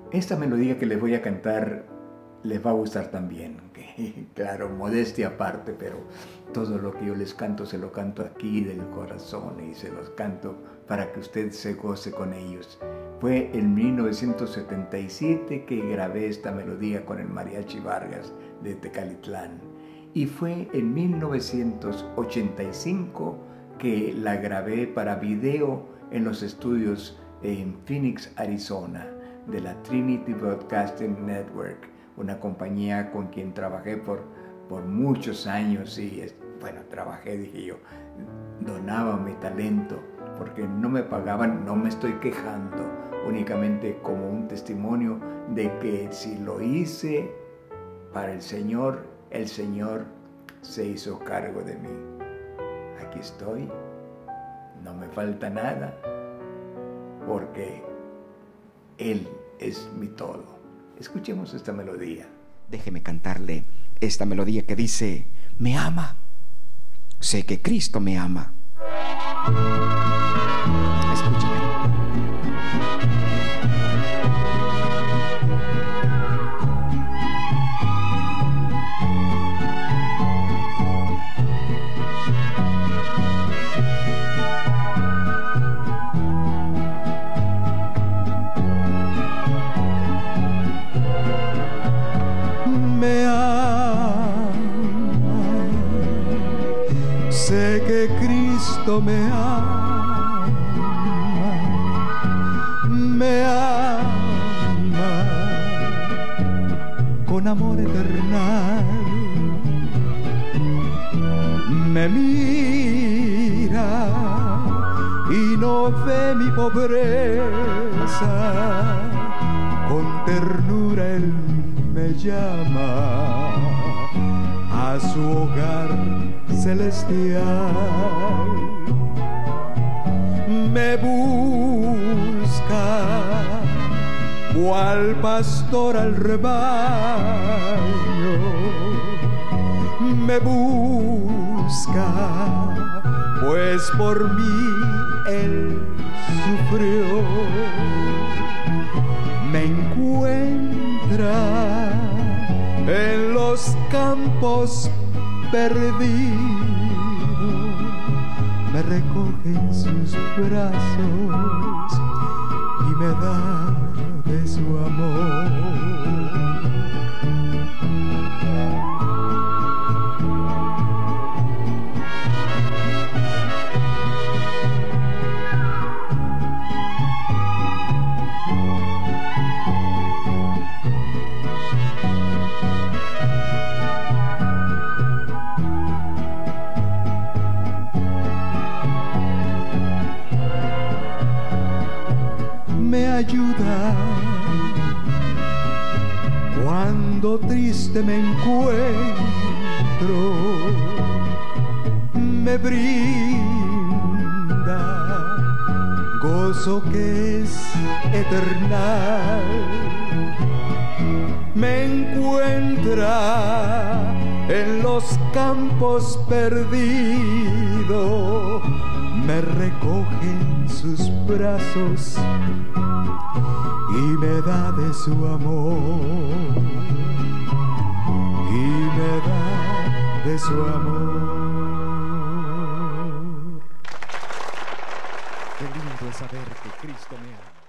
Esta melodía que les voy a cantar les va a gustar también. Claro, modestia aparte, pero todo lo que yo les canto se lo canto aquí del corazón y se los canto para que usted se goce con ellos. Fue en 1977 que grabé esta melodía con el Mariachi Vargas de Tecalitlán. Y fue en 1985 que la grabé para video en los estudios en Phoenix, Arizona, de la Trinity Broadcasting Network, una compañía con quien trabajé por muchos años y, bueno, trabajé, dije yo, donaba mi talento porque no me pagaban, no me estoy quejando, únicamente como un testimonio de que si lo hice para el Señor se hizo cargo de mí. Aquí estoy, no me falta nada, porque Él es mi todo. Escuchemos esta melodía. Déjeme cantarle esta melodía que dice: me ama, sé que Cristo me ama. Escúcheme. Me ama, sé que Cristo me ama, me ama con amor eternal, me mira y no ve mi pobreza, con ternura Él me llama a su hogar celestial. Me busca cual pastor al rebaño, me busca pues por mí Él sufrió. Me encuentra en los campos perdido, me recoge en sus brazos y me da de su amor. Me ayuda cuando triste me encuentro, me brinda gozo que es eternal, me encuentra en los campos perdido, me recoge en sus brazos y me da de su amor, y me da de su amor. Qué lindo es saber que Cristo me ama.